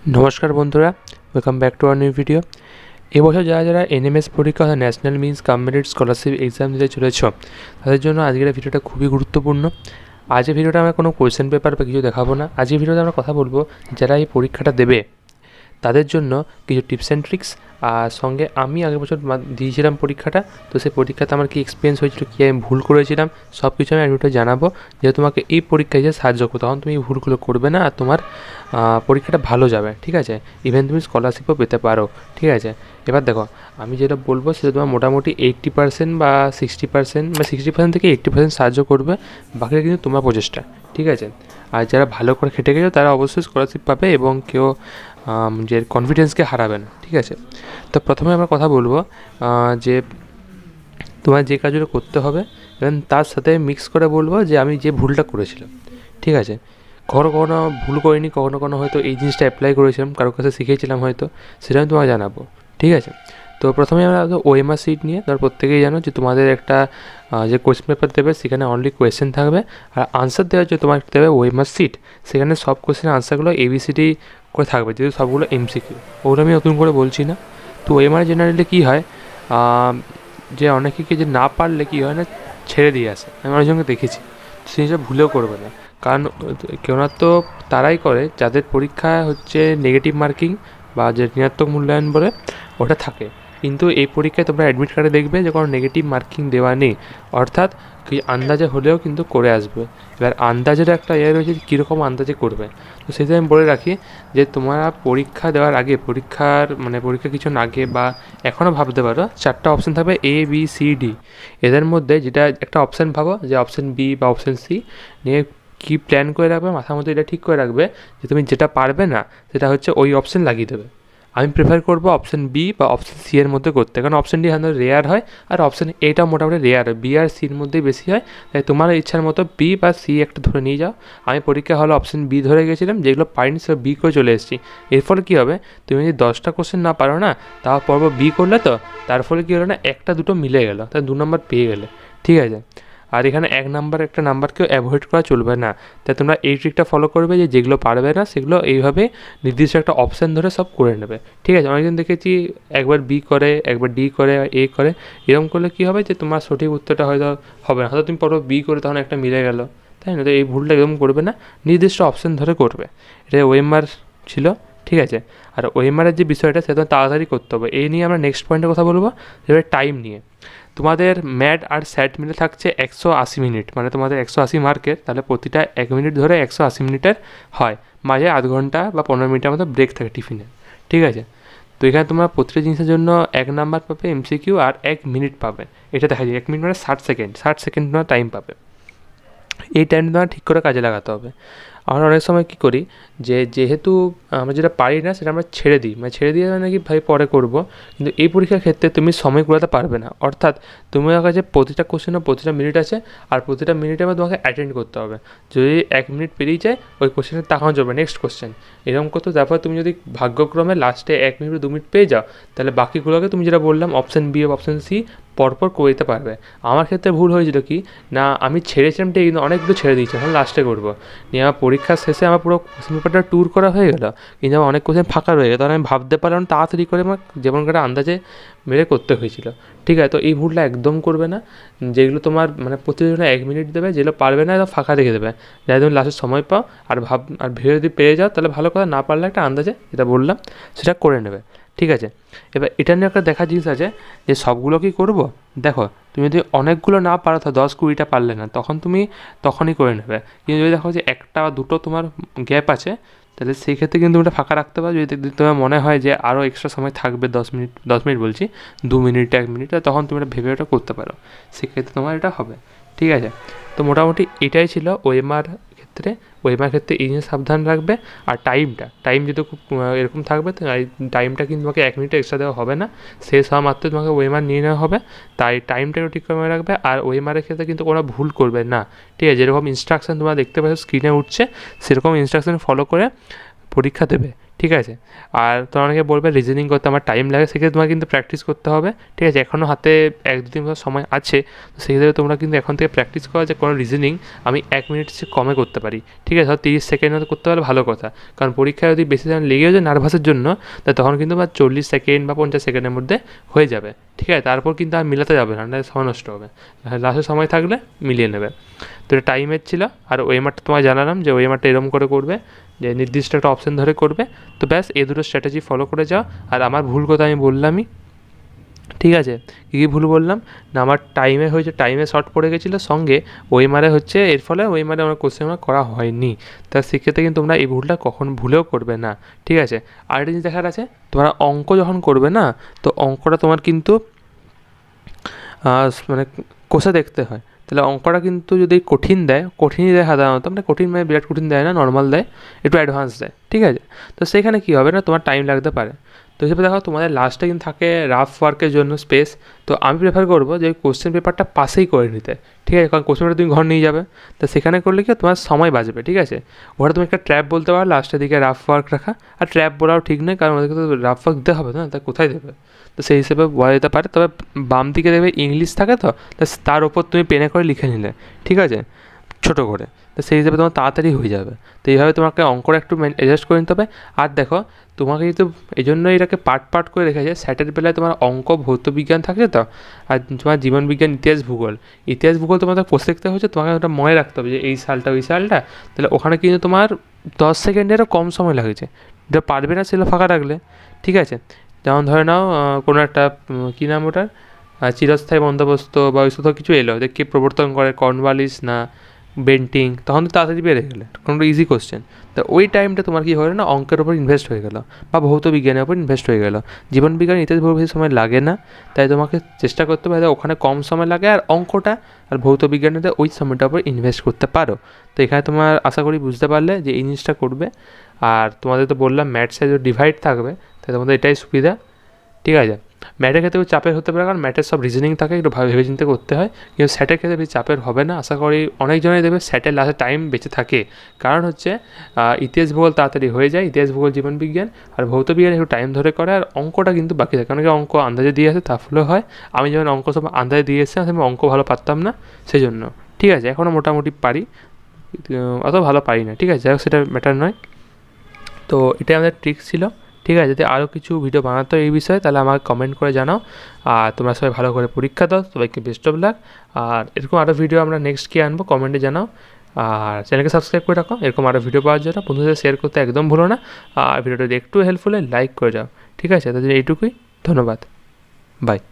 নমস্কার বন্ধুরা, welcome back to our new video. এবছর যারা যারা এনএমএস পরীক্ষা অর্থাৎ national means combined scholarship exam দিতে চলেছ, তাদের জন্য আজকের ভিডিওটা খুবই গুরুত্বপূর্ণ। আজকের ভিডিওটা আমরা কোনো কোয়েশ্চেন পেপার বা কিছু দেখাবো না। আজকের ভিডিওতে আমরা কথা বলবো যারা এই পরীক্ষাটা দেবে তাদের জন্য কিছু টিপস অ্যান্ড ট্রিক্স, আর সঙ্গে আমি আগের বছর দিয়েছিলাম পরীক্ষাটা, তো সেই পরীক্ষাতে আমার কী এক্সপিরিয়েন্স হয়েছিল, কী আমি ভুল করেছিলাম, সব কিছু আমি ভিডিওতে জানাবো, যে তোমাকে এই পরীক্ষায় যে সাহায্য করবো, তখন তুমি এই ভুলগুলো করবে না আর তোমার পরীক্ষাটা ভালো যাবে, ঠিক আছে। ইভেন তুমি স্কলারশিপও পেতে পারো, ঠিক আছে। এবার দেখো, আমি যেটা বলবো সেটা তোমার মোটামুটি 80% বা 60% বা 60% থেকে 80% সাহায্য করবে, বাকিটা কিন্তু তোমার প্রচেষ্টা, ঠিক আছে। আর যারা ভালো করে খেটে গেছো তারা অবশ্যই স্কলারশিপ পাবে এবং কেউ যে কনফিডেন্সকে হারাবে না, ঠিক আছে। তো প্রথমে আমরা কথা বলবো যে তোমার যে কাজগুলো করতে হবে এবং তার সাথে মিক্স করে বলবো যে আমি যে ভুলটা করেছিলাম, ঠিক আছে। কখনো কখনো ভুল করিনি, কখনো কখনো হয়তো এই জিনিসটা অ্যাপ্লাই করেছিলাম, কারোর কাছে শিখেছিলাম হয়তো, সেটা আমি তোমাকে জানাবো, ঠিক আছে। তো প্রথমে আমরা ওএমআর সিট নিয়ে, ধর প্রত্যেকেই জানো যে তোমাদের একটা যে কোয়েশ্চেন পেপার দেবে সেখানে অনলি কোয়েশ্চেন থাকবে, আর আনসার দেওয়ার জন্য তোমার দেবে ওএমআর সিট, সেখানে সব কোয়েশ্চেনের আনসারগুলো এবিসিডি করে থাকবে, যেহেতু সবগুলো এমসিকিউ, ওগুলো আমি নতুন করে বলছি না। তো ওএমআর জেনারেলি কী হয়, যে অনেকে যে না পারলে কী হয় না, ছেড়ে দিয়ে আসে, আমি অনেকজনকে দেখেছি। সেই জিনিসটা ভুলেও করবে না, কারণ কেননা তো তারাই করে যাদের পরীক্ষা হচ্ছে নেগেটিভ মার্কিং বা যে ঋণাত্মক মূল্যায়ন বলে ওটা থাকে, কিন্তু এই পরীক্ষায় তোমরা অ্যাডমিট কার্ডে দেখবে যে কোনো নেগেটিভ মার্কিং দেওয়া নেই, অর্থাৎ কি আন্দাজে হলেও কিন্তু করে আসবে। এবার আন্দাজের একটা ইয়ে রয়েছে কীরকম আন্দাজে করবে, তো সেটা আমি বলে রাখি যে তোমরা পরীক্ষা দেওয়ার আগে, পরীক্ষা কিছু আগে বা এখনও ভাবতে পারো, 4টা অপশান থাকবে এ বি সি ডি, এদের মধ্যে যেটা একটা অপশান ভাবো যে অপশান বি বা অপশান সি নিয়ে কী প্ল্যান করে রাখবে মাথার মধ্যে, এটা ঠিক করে রাখবে যে তুমি যেটা পারবে না সেটা হচ্ছে ওই অপশান লাগিয়ে দেবে। আমি প্রেফার করবো অপশান বি বা অপশান সি এর মধ্যে করতে, কারণ অপশান ডি সাধারণত রেয়ার হয় আর অপশান এটাও মোটামুটি রেয়ার হয়, বি আর সির মধ্যেই বেশি হয়। তাই তোমার ইচ্ছার মতো বি বা সি একটা ধরে নিয়ে যাও। আমি পরীক্ষা হলে অপশান বি ধরে গেছিলাম, যেগুলো পারিনি সেগুলো বি করে চলে এসেছি। এর ফলে কী হবে, তুমি যদি 10টা কোশ্চেন না পারো না, তাও পর্ব বি করলে তো তার ফলে কী হলো না, একটা দুটো মিলে গেল, তাই 2 নম্বর পেয়ে গেলে, ঠিক আছে। আর এখানে 1 নাম্বার একটা নাম্বারকেও অ্যাভয়েড করা চলবে না। তাই তোমরা এই ট্রিকটা ফলো করবে যে যেগুলো পারবে না সেগুলো এইভাবে নির্দিষ্ট একটা অপশান ধরে সব করে নেবে, ঠিক আছে। অনেকজন দেখেছি একবার বি করে, একবার ডি করে, এ করে, এরকম করলে কী হবে যে তোমার সঠিক উত্তরটা হয়তো হবে না, হয়তো তুমি পড়ো বি করে তখন একটা মিলে গেল, তাই না। তো এই ভুলটা একদম করবে না, নির্দিষ্ট অপশান ধরে করবে। এটা ওএমআর ছিল, ঠিক আছে। আর ওএমআরের যে বিষয়টা সেটা তাড়াতাড়ি করতে হবে। এই নিয়ে আমরা নেক্সট পয়েন্টে কথা বলবো, যেটা টাইম নিয়ে। তোমাদের ম্যাড আর স্যাট মিলে থাকছে 180 মিনিট, মানে তোমাদের 180 মার্কের, তাহলে প্রতিটা 1 মিনিট ধরে 180 মিনিটের হয়, মাঝে আধ ঘন্টা বা 15 মিনিটের মতো ব্রেক থাকে টিফিনের, ঠিক আছে। তো এখানে তোমরা প্রতিটা জিনিসের জন্য 1 নাম্বার পাবে এমসিকিউ আর 1 মিনিট পাবে, এটা দেখা যায় 1 মিনিট মানে 60 সেকেন্ড তোমরা টাইম পাবে। এই টাইমটা তোমার ঠিক করে কাজে লাগাতে হবে। আমরা অনেক সময় কী করি, যেহেতু আমরা যেটা পারি না সেটা আমরা ছেড়ে দিই, ছেড়ে দিয়ে নাকি ভাই পরে করব, কিন্তু এই পরীক্ষার ক্ষেত্রে তুমি সময় কুলাতে পারবে না, অর্থাৎ তোমার কাছে প্রতিটা কোশ্চেনও প্রতিটা মিনিট আছে, আর প্রতিটা মিনিটে তোমাকে অ্যাটেন্ড করতে হবে। যদি 1 মিনিট পেরিয়ে যায় ওই কোশ্চেনে তাকানো যাবে, নেক্সট কোশ্চেন এরকম করতে। তারপর তুমি যদি ভাগ্যক্রমে লাস্টে 1 মিনিট 2 মিনিট পেয়ে যাও, তাহলে বাকিগুলোকে তুমি যেটা বললাম অপশান বি বা অপশান সি পরপর করে দিতে পারবে। আমার ক্ষেত্রে ভুল হয়েছিল কি না, আমি ছেড়েছিলাম ঠিক, কিন্তু অনেকগুলো ছেড়ে দিয়েছি, এখন লাস্টে করবো নিয়ে আমার পরীক্ষার শেষে আমার পুরো কোশ্চেন পেপারটা ট্যুর করা হয়ে গেলো, কিন্তু আমার অনেক কোশ্চেন ফাঁকা রয়ে গেলো, তখন আমি ভাবতে পারলাম তাড়াতাড়ি করে আমার যেমন করে আন্দাজে মেরে করতে হয়েছিল, ঠিক আছে। তো এই ভুলটা একদম করবে না, যেগুলো তোমার প্রতিদিন 1 মিনিট দেবে, যেগুলো পারবে না একদম ফাঁকা রেখে দেবে, যাতে তুমি লাস্টে সময় পাও। আর ভেবে যদি পেয়ে যাও তাহলে ভালো কথা, না পারলে একটা আন্দাজে যেটা বললাম সেটা করে নেবে, ঠিক আছে। এবার এটা নিয়ে একটা দেখার জিনিস আছে যে সবগুলো কি করবো, দেখো তুমি যদি অনেকগুলো না পারো, তো 10-20টা পারলে না, তখনই করে নেবে। কিন্তু যদি দেখো যে 1টা বা 2টো তোমার গ্যাপ আছে, তাহলে সেই ক্ষেত্রে কিন্তু ওটা ফাঁকা রাখতে পারো। যদি তোমার মনে হয় যে আরও এক্সট্রা সময় থাকবে, 10 মিনিট বলছি, 2 মিনিট 1 মিনিট, তখন তুমি এটা ভেবে ওটা করতে পারো, সেক্ষেত্রে তোমার এটা হবে, ঠিক আছে। তো মোটামুটি এটাই ছিল ওএমআর ক্ষেত্রে। ওএমআর ক্ষেত্রে এই জিনিস সাবধান রাখবে। আর টাইম যদি খুব এরকম থাকবে, তো টাইমটা কিন্তু তোমাকে 1 মিনিট এক্সট্রা দেওয়া হবে না, শেষ হওয়া মাত্র তোমাকে ওএমআর নিয়ে নেওয়া হবে, তাই টাইমটাও ঠিক করে রাখবে। আর ওএমআরের ক্ষেত্রে কিন্তু কোনো ভুল করবে না, ঠিক আছে। যেরকম ইনস্ট্রাকশান তোমরা দেখতে পাচ্ছ স্ক্রিনে উঠছে, সেরকম ইনস্ট্রাকশান ফলো করে পরীক্ষা দেবে, ঠিক আছে। আর তোমার অনেকে বলবে রিজনিং করতে আমার টাইম লাগে, সেক্ষেত্রে তোমার কিন্তু প্র্যাকটিস করতে হবে, ঠিক আছে। এখনও হাতে 1-2 দিন সময় আছে, তো সেক্ষেত্রে তোমরা কিন্তু এখন থেকে প্র্যাকটিস করা যে কোনো রিজনিং আমি 1 মিনিট চেয়ে কমে করতে পারি, ঠিক আছে। ধর 30 সেকেন্ড মতো করতে পারলে ভালো কথা, কারণ পরীক্ষায় যদি বেশি টাইম লেগেও যায় নার্ভাসের জন্য, তা তখন কিন্তু আমার 40 সেকেন্ড বা 50 সেকেন্ডের মধ্যে হয়ে যাবে, ঠিক আছে। তারপর কিন্তু আর মিলাতে যাবে না, সময় নষ্ট হবে। লাস্টে সময় থাকলে মিলিয়ে নেবে। তো এটা টাইমের ছিল। আর ওএমআরটা তোমায় জানালাম যে ওএমআরটা এরকম করে করবে যে নির্দিষ্ট একটা অপশান ধরে করবে। তো ব্যাস এই দুটো স্ট্র্যাটেজি ফলো করে যাও। আর আমার ভুল কথা আমি বললামই, ঠিক আছে। কী কী ভুল বললাম না, আমার টাইমে হয়েছে, টাইমে শর্ট পড়ে গেছিলো, সঙ্গে ওএমআরে হচ্ছে, এর ফলে ওএমআরে আমার কোশ্চেন করা হয়নি। তা সেক্ষেত্রে কিন্তু তোমরা এই ভুলটা কখন ভুলেও করবে না, ঠিক আছে। আরেকটা জিনিস দেখার আছে, তোমরা অঙ্ক যখন করবে না, তো অঙ্কটা তোমার কিন্তু মানে কষে দেখতে হয়। তাহলে অঙ্কটা কিন্তু যদি কঠিন দেয়, কঠিনই দেয় সাধারণত, মানে কঠিন মানে বিরাট কঠিন দেয় না, নর্মাল দেয়, একটু অ্যাডভান্স দেয়, ঠিক আছে। তো সেখানে কী হবে না, তোমার টাইম লাগতে পারে। তো হিসেবে দেখো তোমাদের লাস্টে কিন্তু থাকে রাফ ওয়ার্কের জন্য স্পেস। তো আমি প্রেফার করবো যে কোশ্চেন পেপারটা পাশেই করে নিতে, ঠিক আছে। কারণ কোশ্চেন পেপার তুমি ঘর নিয়ে যাবে, তো সেখানে করলে কি তোমার সময় বাঁচবে, ঠিক আছে। ওটা তুমি একটা ট্র্যাপ বলতে পারো, লাস্টের দিকে রাফ ওয়ার্ক রাখা। আর ট্র্যাপ বলাও ঠিক নয়, কারণ ওদেরকে তো রাফ ওয়ার্ক দিতে হবে না, তা কোথায় দেবে। তো সেই হিসেবে বলা যেতে পারে। তবে বাম দিকে দেবে ইংলিশ থাকে, তো তার ওপর তুমি পেনে করে লিখে নিলে, ঠিক আছে, ছোটো করে। তো সেই হিসেবে তোমার তাড়াতাড়ি হয়ে যাবে। তো এইভাবে তোমাকে অঙ্কটা একটু অ্যাডজাস্ট করে নিতে হবে। আর দেখো তোমাকে কিন্তু এই জন্যই এটাকে পার্ট করে রেখেছে, স্যাটের বেলায় তোমার অঙ্ক ভৌত বিজ্ঞান থাকছে, তো আর তোমার জীবন বিজ্ঞান, ইতিহাস ভূগোল তোমাদের প্রত্যেকটা হচ্ছে, তোমাকে ওটা মনে রাখতে হবে যে এই সালটা ওই সালটা। তাহলে ওখানে কিন্তু তোমার 10 সেকেন্ডেরও কম সময় লাগছে, যেটা পারবে না ছিল ফাঁকা রাখলে, ঠিক আছে। যেমন ধরে নাও কোনো একটা কী নাম ওটার, চিরস্থায়ী বন্দোবস্ত বা ওই শুধু কিছু এলো, যে কে প্রবর্তন করে, কর্নওয়ালিস না বেন্টিং, তখন তো তাড়াতাড়ি বেড়ে গেলে, কোনো ইজি কোশ্চেন। তো ওই টাইমটা তোমার কী হলো না, অঙ্কের ওপর ইনভেস্ট হয়ে গেলো বা ভৌত বিজ্ঞানের ওপর ইনভেস্ট হয়ে গেলো। জীবন বিজ্ঞান, ইতিহাস ভূগোল বেশি সময় লাগে না, তাই তোমাকে চেষ্টা করতে হবে ওখানে কম সময় লাগে, আর অঙ্কটা আর ভৌত বিজ্ঞানেতে ওই সময়টার উপর ইনভেস্ট করতে পারো। তো এখানে তোমার আশা করি বুঝতে পারলে যে এই জিনিসটা করবে। আর তোমাদের তো বললাম ম্যাথসে যে ডিভাইড থাকবে, তাই তোমাদের এটাই সুবিধা, ঠিক আছে। ম্যাথের ক্ষেত্রেও চাপের হতে পারে, কারণ ম্যাথের সব রিজনিং থাকে, একটু ভেবে চিন্তে করতে হয়। কিন্তু স্যাটের ক্ষেত্রে বেশি চাপের হবে না, আশা করি অনেকজনই দেবে স্যাটের লাস্টে টাইম বেঁচে থাকে। কারণ হচ্ছে ইতিহাস ভূগোল তাড়াতাড়ি হয়ে যায়, ইতিহাস ভূগোল জীবন বিজ্ঞান, আর ভৌত বিজ্ঞান একটু টাইম ধরে করে, আর অঙ্কটা কিন্তু বাকি থাকে, অনেকে অঙ্ক আন্দাজে দিয়ে আসে, তার ফলে হয়। আমি যখন অঙ্ক সব আন্দাজে দিয়ে এসেছি, আমি অঙ্ক ভালো পারতাম না, সেই জন্য, ঠিক আছে। এখনও মোটামুটি পারি, অত ভালো পারি না, ঠিক আছে। যাই হোক, সেটা ম্যাটার নয়। তো এটাই আমাদের ট্রিক্স ছিল, ঠিক আছে। যদি আরও কিছু ভিডিও বানাতো এই বিষয়ে, তাহলে আমাকে কমেন্ট করে জানাও। আর তোমরা সবাই ভালো করে পরীক্ষা দাও, সবাইকে বেস্ট অফ লাক। আর এরকম আরও ভিডিও আমরা নেক্সট কী আনবো কমেন্টে জানাও। আর চ্যানেলকে সাবস্ক্রাইব করে রাখো এরকম আরও ভিডিও পাওয়ার জন্য। বন্ধুদের শেয়ার করতে একদম ভুলো না। আর ভিডিওটা একটু হেল্পফুল লাইক করে যাও, ঠিক আছে। তাদের এইটুকুই, ধন্যবাদ, বাই।